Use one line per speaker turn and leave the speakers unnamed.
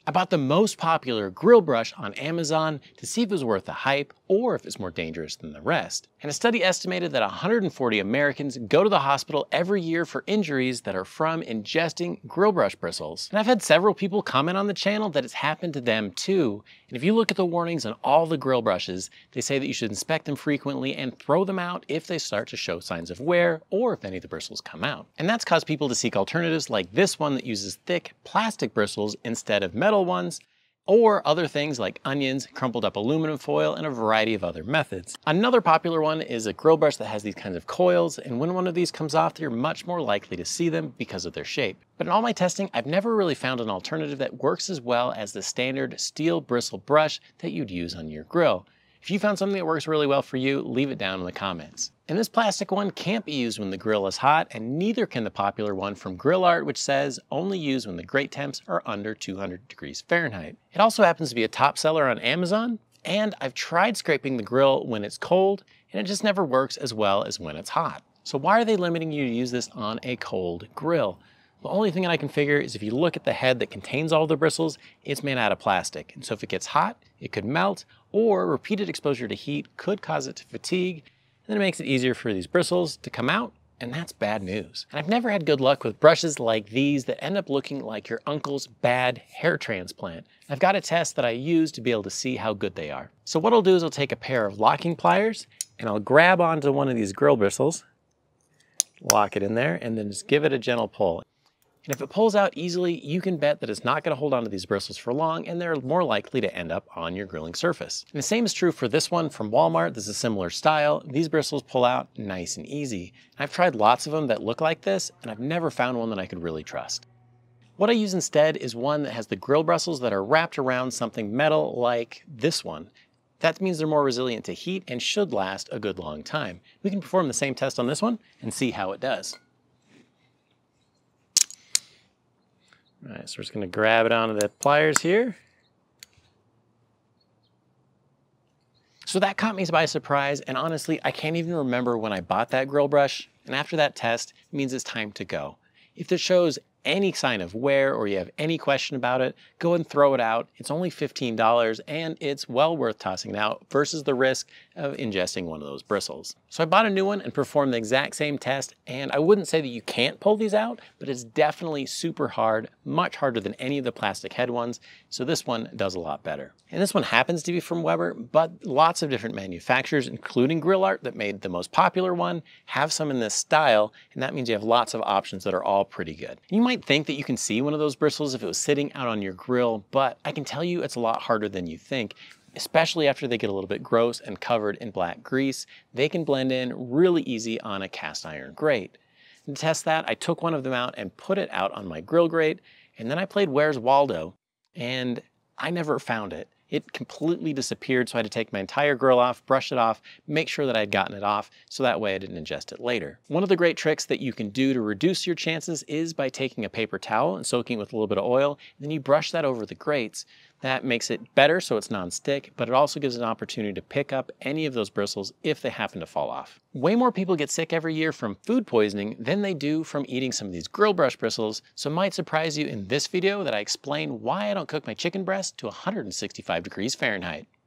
I bought the most popular grill brush on Amazon to see if it was worth the hype or if it's more dangerous than the rest. And a study estimated that 140 Americans go to the hospital every year for injuries that are from ingesting grill brush bristles. And I've had several people comment on the channel that it's happened to them too. And if you look at the warnings on all the grill brushes, they say that you should inspect them frequently and throw them out if they start to show signs of wear or if any of the bristles come out. And that's caused people to seek alternatives like this one that uses thick plastic bristles instead of metal ones, or other things like onions, crumpled up aluminum foil, and a variety of other methods. Another popular one is a grill brush that has these kinds of coils, and when one of these comes off, you're much more likely to see them because of their shape. But in all my testing, I've never really found an alternative that works as well as the standard steel bristle brush that you'd use on your grill. If you found something that works really well for you, leave it down in the comments. And this plastic one can't be used when the grill is hot, and neither can the popular one from Grill Art, which says only use when the grate temps are under 200 degrees Fahrenheit. It also happens to be a top seller on Amazon, and I've tried scraping the grill when it's cold, and it just never works as well as when it's hot. So why are they limiting you to use this on a cold grill? The only thing that I can figure is if you look at the head that contains all the bristles, it's made out of plastic. And so if it gets hot, it could melt, or repeated exposure to heat could cause it to fatigue. And then it makes it easier for these bristles to come out, and that's bad news. And I've never had good luck with brushes like these that end up looking like your uncle's bad hair transplant. I've got a test that I use to be able to see how good they are. So what I'll do is I'll take a pair of locking pliers, and I'll grab onto one of these grill bristles, lock it in there, and then just give it a gentle pull. And if it pulls out easily, you can bet that it's not going to hold onto these bristles for long, and they're more likely to end up on your grilling surface. And the same is true for this one from Walmart. This is a similar style. These bristles pull out nice and easy. I've tried lots of them that look like this, and I've never found one that I could really trust. What I use instead is one that has the grill bristles that are wrapped around something metal like this one. That means they're more resilient to heat and should last a good long time. We can perform the same test on this one and see how it does. All right, so we're just going to grab it onto the pliers here. So that caught me by surprise, and honestly, I can't even remember when I bought that grill brush, and after that test, it means it's time to go. If it shows any sign of wear or you have any question about it, go and throw it out. It's only $15 and it's well worth tossing it out versus the risk of ingesting one of those bristles. So I bought a new one and performed the exact same test, and I wouldn't say that you can't pull these out, but it's definitely super hard, much harder than any of the plastic head ones. So this one does a lot better. And this one happens to be from Weber, but lots of different manufacturers, including Grill Art that made the most popular one, have some in this style, and that means you have lots of options that are all pretty good. You might think that you can see one of those bristles if it was sitting out on your grill, but I can tell you it's a lot harder than you think, especially after they get a little bit gross and covered in black grease. They can blend in really easy on a cast iron grate. To test that, I took one of them out and put it out on my grill grate, and then I played Where's Waldo, and I never found it. It completely disappeared, so I had to take my entire grill off, brush it off, make sure that I'd gotten it off, so that way I didn't ingest it later. One of the great tricks that you can do to reduce your chances is by taking a paper towel and soaking it with a little bit of oil, and then you brush that over the grates. That makes it better so it's non-stick, but it also gives an opportunity to pick up any of those bristles if they happen to fall off. Way more people get sick every year from food poisoning than they do from eating some of these grill brush bristles, so it might surprise you in this video that I explain why I don't cook my chicken breast to 165 degrees Fahrenheit.